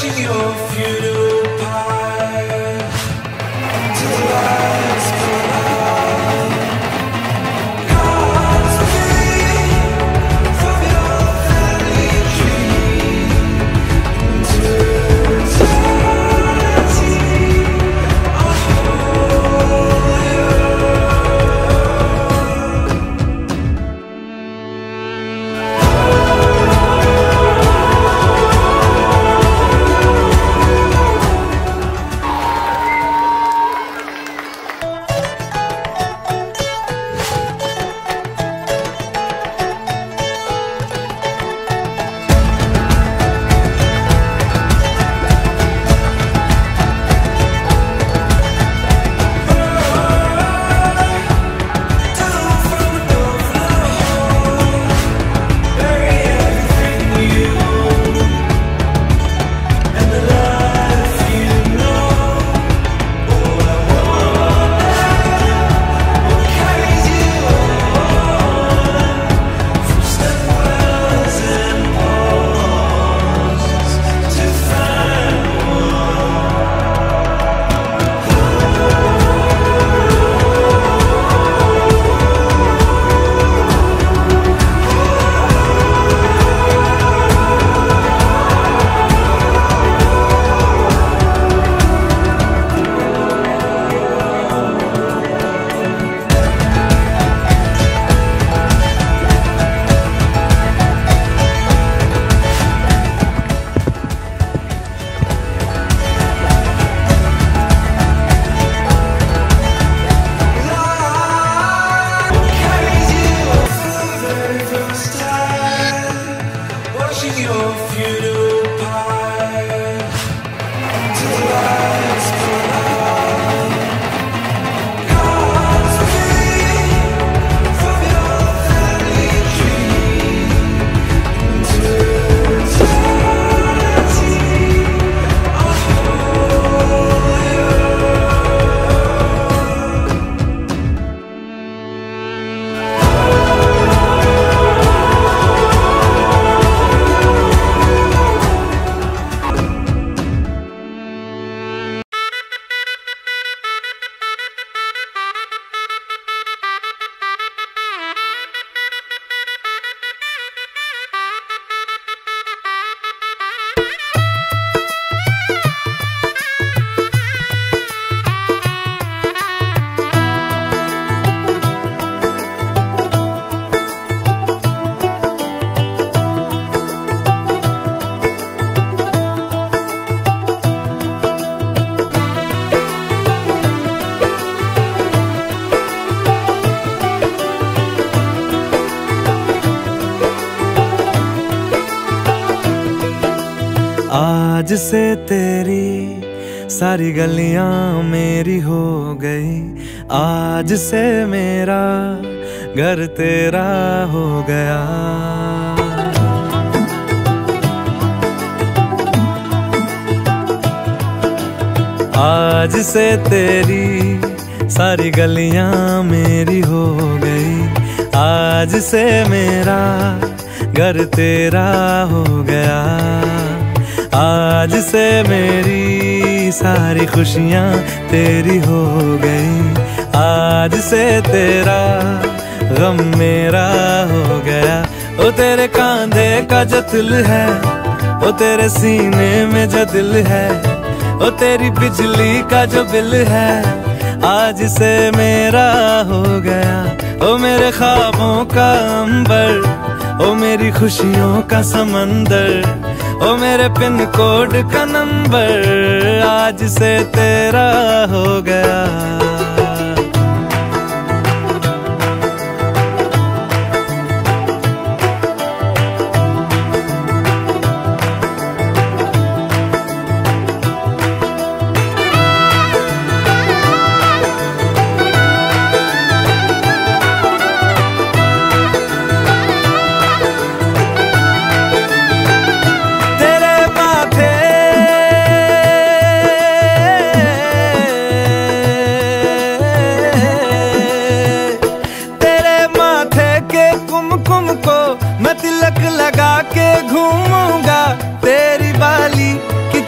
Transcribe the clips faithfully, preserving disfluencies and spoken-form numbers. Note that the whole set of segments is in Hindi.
watching your funeral pyre till the lights come out. God's free from your family tree into eternity. I'll hold you. Watching your funeral pyre till the lights come out. God's free from your family tree into eternity. I'll hold you. आज से तेरी सारी गलियां मेरी हो गई, आज से मेरा घर तेरा हो गया। आज से तेरी सारी गलियां मेरी हो गई, आज से मेरा घर तेरा हो गया। आज से मेरी सारी खुशियां तेरी हो गई, आज से तेरा गम मेरा हो गया। ओ तेरे कांधे का जो तिल है, ओ तेरे सीने में जो दिल है, ओ तेरी बिजली का जो बिल है, आज से मेरा हो गया। ओ मेरे ख्वाबों का अंबर, ओ मेरी खुशियों का समंदर, ओ मेरे पिन कोड का नंबर, आज से तेरा हो गया।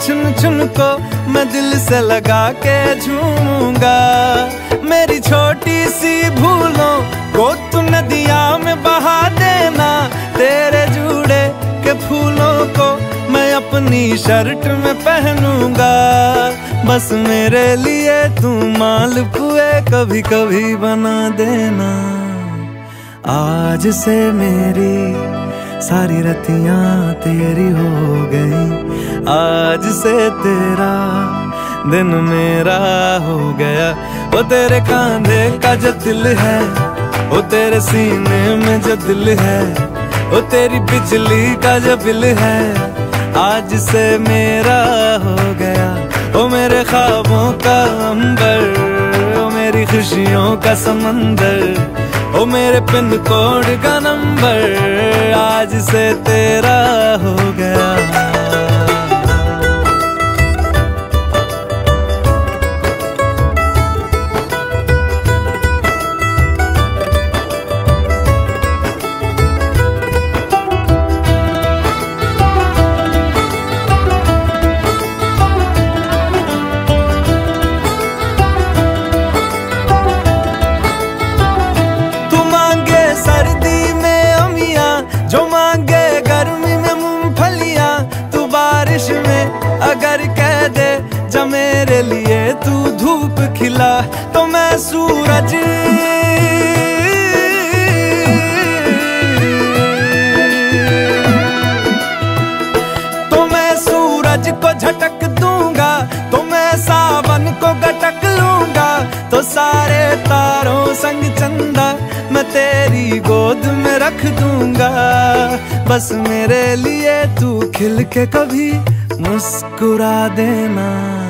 छुन छुन को मैं दिल से लगा के झूमूंगा। मेरी छोटी सी भूलों को तू नदिया में बहा देना। तेरे जुड़े के फूलों को मैं अपनी शर्ट में पहनूंगा। बस मेरे लिए तू मालपुए कभी कभी बना देना। आज से मेरी सारी रतियां तेरी हो गई। आज से तेरा दिन मेरा हो गया। वो तेरे कांधे का जो दिल है, वो तेरे सीने में जो दिल है, वो तेरी बिजली का जो बिल है, आज से मेरा हो गया। वो मेरे ख्वाबों का अंबर, वो मेरी खुशियों का समंदर, वो मेरे पिन कोड का नंबर, आज से तेरा हो गया। जो मांगे गर्मी में मूंगफलियां, तू बारिश में अगर कह दे जा मेरे लिए तू धूप खिला, तो मैं सूरज तो मैं सूरज को झटक दूंगा, तो मैं सावन को गटक लूंगा, तो सारे तारों संग चंदा मैं तेरी गोद में रख दूंगा। बस मेरे लिए तू खिल के कभी मुस्कुरा देना।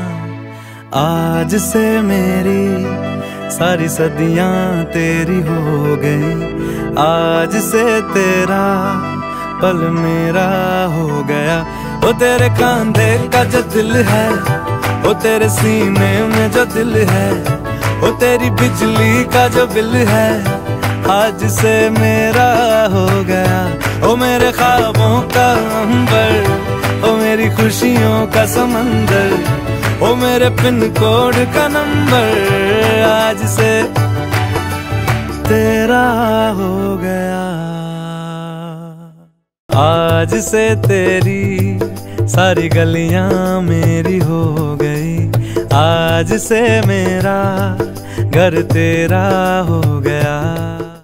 आज से मेरी सारी सदियां तेरी हो गई। आज से तेरा पल मेरा हो गया। वो तेरे कांधे का जो दिल है, वो तेरे सीने में जो दिल है, वो तेरी बिजली का जो बिल है, आज से मेरा हो गया। ओ मेरे ख्वाबों का अंबर, ओ मेरी खुशियों का समंदर, ओ मेरे पिन कोड का नंबर, आज से तेरा हो गया। आज से तेरी सारी गलियां मेरी हो गई। आज से मेरा घर तेरा हो गया।